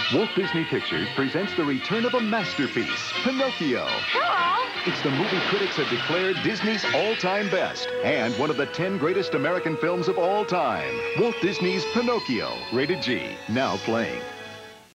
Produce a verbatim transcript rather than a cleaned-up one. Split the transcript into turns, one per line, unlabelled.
Walt Disney Pictures presents the return of a masterpiece, Pinocchio.
Hello!
It's the movie critics have declared Disney's all-time best and one of the ten greatest American films of all time. Walt Disney's Pinocchio, rated G, now playing.